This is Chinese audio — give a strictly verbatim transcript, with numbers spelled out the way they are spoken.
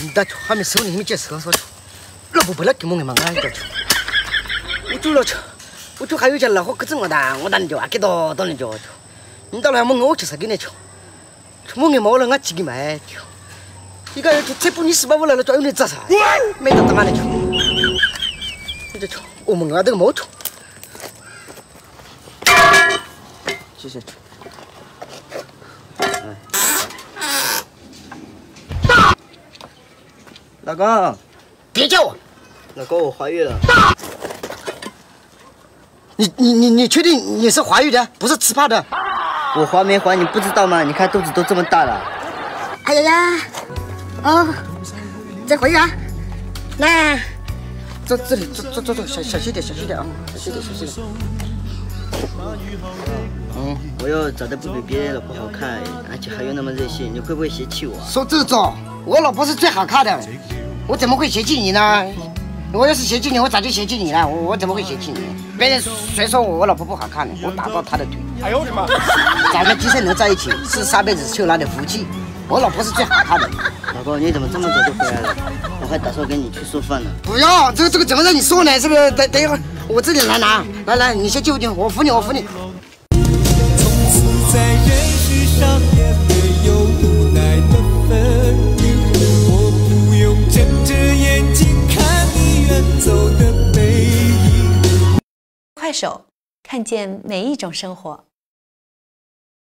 那还没收呢，你们解释说，老婆不来给我们嘛，俺就去。我走了去，我就还有件老火个子我打，我打你就啊，给到到你就去。你到来我我就是给你去，我给毛了我几个买去。一个就再不你十八五来了，专用的咋啥？没到当俺的去，你就去，我们俺这个毛去。谢谢。哎。 老公，别叫我。老公，我怀孕了。你你你你确定你是怀孕的，不是吃胖的？我怀没怀你不知道吗？你看肚子都这么大了。 哎呀呀，哦，在怀孕啊？来， 坐这里，坐坐坐坐，小小心点，小心点啊，小心点，小心点。嗯， 我又长得不比别人老婆好看，而且还有那么任性，你会不会嫌弃我？ 说这种，我老婆是最好看的，我怎么会嫌弃你呢？我要是嫌弃你，我早就嫌弃你了。我我怎么会嫌弃你？别人谁说我我老婆不好看呢？我打爆她的腿。哎呦我的妈！咱们今生能在一起，是上辈子修来的福气。我老婆是最好看的。 老公，你怎么这么早就回来了？我还打算跟你去做饭呢。 不要，这个这个怎么让你说呢？是不是？等等一会儿，我这里来拿。来来，你先救救我，扶你，我扶你。 在人世上也没有无奈的分明，我不用睁着眼睛看你远走的背影。 快手，看见每一种生活。